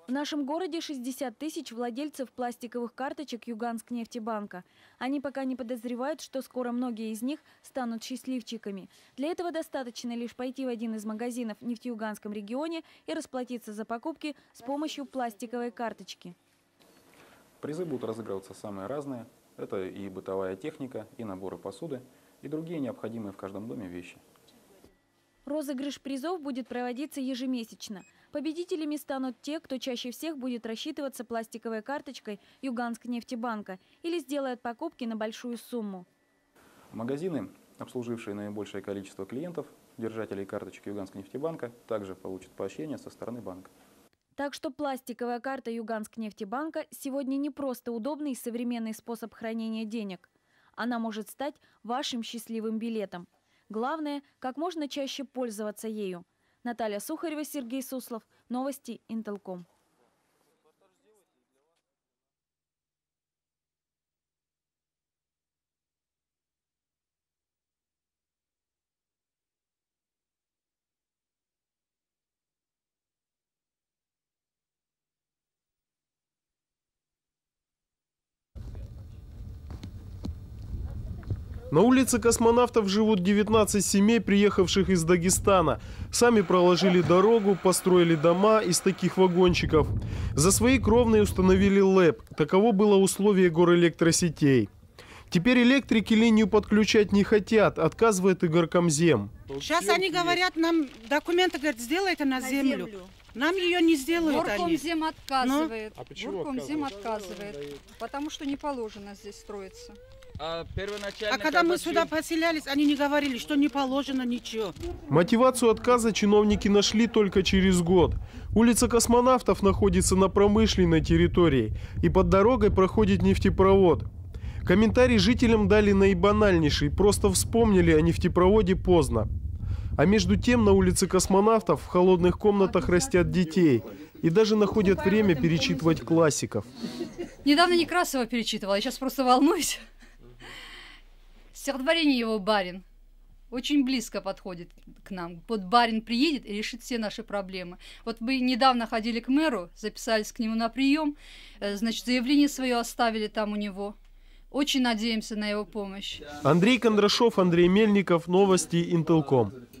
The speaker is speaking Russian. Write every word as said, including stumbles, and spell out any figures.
В нашем городе шестьдесят тысяч владельцев пластиковых карточек Юганск-нефтебанка. Они пока не подозревают, что скоро многие из них станут счастливчиками. Для этого достаточно лишь пойти в один из магазинов в Нефтеюганском регионе и расплатиться за покупки с помощью пластиковой карточки. Призы будут разыгрываться самые разные. Это и бытовая техника, и наборы посуды, и другие необходимые в каждом доме вещи. Розыгрыш призов будет проводиться ежемесячно. Победителями станут те, кто чаще всех будет рассчитываться пластиковой карточкой Юганск-нефтебанка или сделает покупки на большую сумму. Магазины, обслужившие наибольшее количество клиентов, держателей карточек Юганск-нефтебанка, также получат поощрение со стороны банка. Так что пластиковая карта Юганск-нефтебанка сегодня не просто удобный и современный способ хранения денег. Она может стать вашим счастливым билетом. Главное, как можно чаще пользоваться ею. Наталья Сухарева, Сергей Суслов. Новости Интелком. На улице Космонавтов живут девятнадцать семей, приехавших из Дагестана. Сами проложили дорогу, построили дома из таких вагончиков. За свои кровные установили ЛЭП. Таково было условие горэлектросетей. Теперь электрики линию подключать не хотят, отказывает и горкомзем. Сейчас они говорят, нам документы, говорят, сделайте на, на землю. землю. Нам ее не сделают. Горкомзем отказывает. А почему Горкомзем отказывает? Потому что не положено здесь строиться. А, а когда мы сюда поселялись, они не говорили, что не положено ничего. Мотивацию отказа чиновники нашли только через год. Улица Космонавтов находится на промышленной территории, и под дорогой проходит нефтепровод. Комментарий жителям дали наибанальнейший, просто вспомнили о нефтепроводе поздно. А между тем на улице Космонавтов в холодных комнатах растят детей и даже находят время перечитывать классиков. Недавно Некрасова перечитывала, я сейчас просто волнуюсь. Стихотворение его «Барин» очень близко подходит к нам. Вот барин приедет и решит все наши проблемы. Вот мы недавно ходили к мэру, записались к нему на прием, значит, заявление свое оставили там у него. Очень надеемся на его помощь. Андрей Кондрашов, Андрей Мельников, новости Интелком.